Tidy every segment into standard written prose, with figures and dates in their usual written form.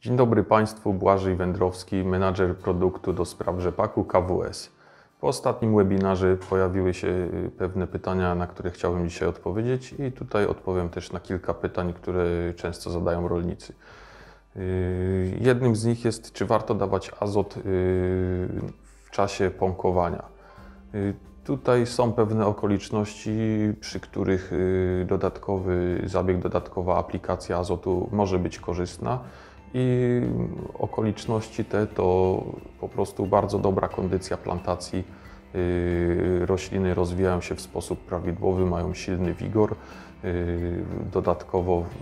Dzień dobry Państwu, Błażej Wędrowski, menadżer produktu do spraw rzepaku KWS. Po ostatnim webinarze pojawiły się pewne pytania, na które chciałbym dzisiaj odpowiedzieć i tutaj odpowiem też na kilka pytań, które często zadają rolnicy. Jednym z nich jest, czy warto dawać azot w czasie pąkowania. Tutaj są pewne okoliczności, przy których dodatkowy zabieg, dodatkowa aplikacja azotu może być korzystna. I okoliczności te to po prostu bardzo dobra kondycja plantacji. Rośliny rozwijają się w sposób prawidłowy, mają silny wigor, dodatkowo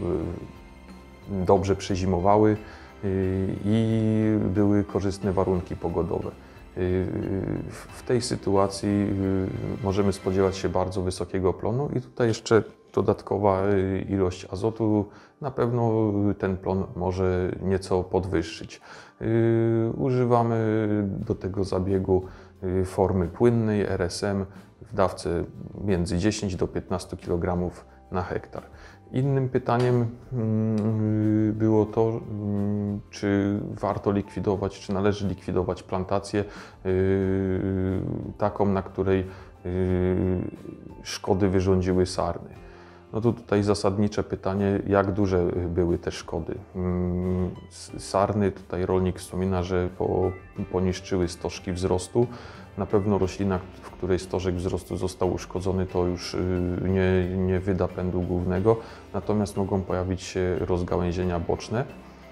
dobrze przezimowały i były korzystne warunki pogodowe. W tej sytuacji możemy spodziewać się bardzo wysokiego plonu i tutaj jeszcze dodatkowa ilość azotu na pewno ten plon może nieco podwyższyć. Używamy do tego zabiegu formy płynnej RSM w dawce między 10 do 15 kg na hektar. Innym pytaniem było to, czy warto likwidować, czy należy likwidować plantację taką, na której szkody wyrządziły sarny. No to tutaj zasadnicze pytanie, jak duże były te szkody. Sarny, tutaj rolnik wspomina, że poniszczyły stożki wzrostu. Na pewno roślina, w której stożek wzrostu został uszkodzony, to już nie wyda pędu głównego, natomiast mogą pojawić się rozgałęzienia boczne.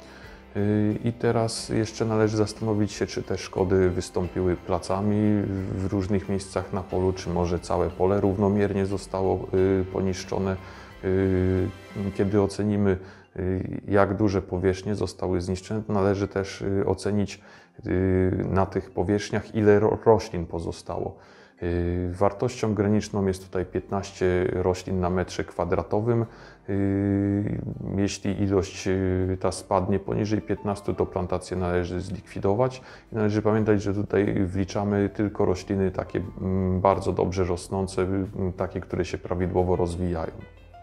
I teraz jeszcze należy zastanowić się, czy te szkody wystąpiły placami w różnych miejscach na polu, czy może całe pole równomiernie zostało poniszczone. Kiedy ocenimy, jak duże powierzchnie zostały zniszczone, to należy też ocenić na tych powierzchniach, ile roślin pozostało. Wartością graniczną jest tutaj 15 roślin na metrze kwadratowym. Jeśli ilość ta spadnie poniżej 15, to plantację należy zlikwidować. I należy pamiętać, że tutaj wliczamy tylko rośliny takie bardzo dobrze rosnące, takie, które się prawidłowo rozwijają.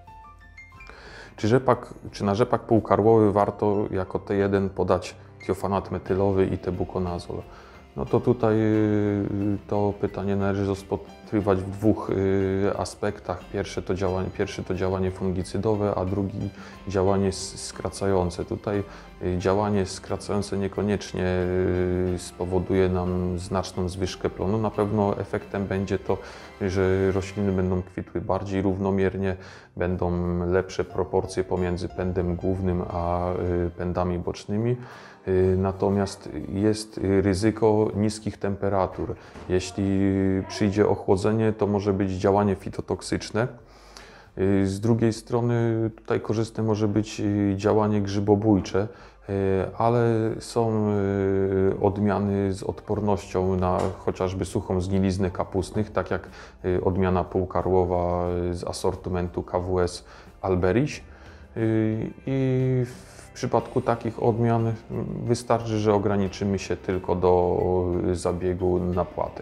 Czy na rzepak półkarłowy warto jako T1 podać tiofanat metylowy i tebukonazol? No to tutaj to pytanie należy rozpatrywać w dwóch aspektach. Pierwszy to działanie fungicydowe, a drugi działanie skracające. Tutaj działanie skracające niekoniecznie spowoduje nam znaczną zwyżkę plonu. Na pewno efektem będzie to, że rośliny będą kwitły bardziej równomiernie, będą lepsze proporcje pomiędzy pędem głównym a pędami bocznymi. Natomiast jest ryzyko niskich temperatur. Jeśli przyjdzie ochłodzenie, to może być działanie fitotoksyczne. Z drugiej strony tutaj korzystne może być działanie grzybobójcze, ale są odmiany z odpornością na chociażby suchą zgniliznę kapustnych, tak jak odmiana półkarłowa z asortymentu KWS Alberiś. I w przypadku takich odmian wystarczy, że ograniczymy się tylko do zabiegu na płatek.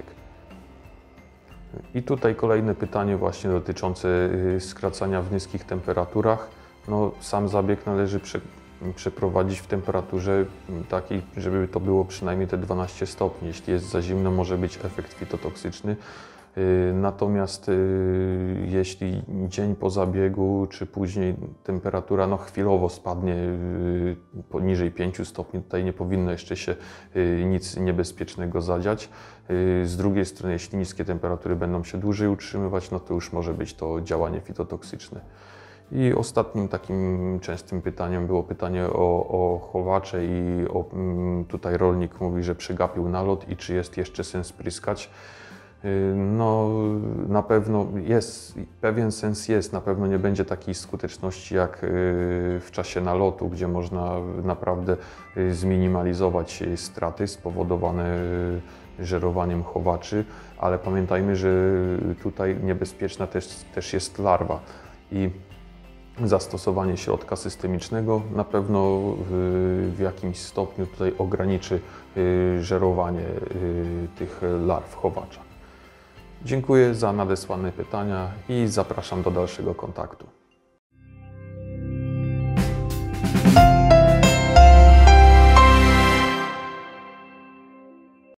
I tutaj kolejne pytanie właśnie dotyczące skracania w niskich temperaturach. No, sam zabieg należy przeprowadzić w temperaturze takiej, żeby to było przynajmniej te 12 stopni. Jeśli jest za zimno, może być efekt fitotoksyczny. Natomiast jeśli dzień po zabiegu, czy później temperatura chwilowo spadnie poniżej 5 stopni, tutaj nie powinno jeszcze się nic niebezpiecznego zadziać. Z drugiej strony, jeśli niskie temperatury będą się dłużej utrzymywać, no to już może być to działanie fitotoksyczne. I ostatnim takim częstym pytaniem było pytanie o chowacze i tutaj rolnik mówi, że przegapił nalot i czy jest jeszcze sens pryskać. No, na pewno jest, pewien sens jest, na pewno nie będzie takiej skuteczności jak w czasie nalotu, gdzie można naprawdę zminimalizować straty spowodowane żerowaniem chowaczy, ale pamiętajmy, że tutaj niebezpieczna też jest larwa i zastosowanie środka systemicznego na pewno w jakimś stopniu tutaj ograniczy żerowanie tych larw chowacza. Dziękuję za nadesłane pytania i zapraszam do dalszego kontaktu.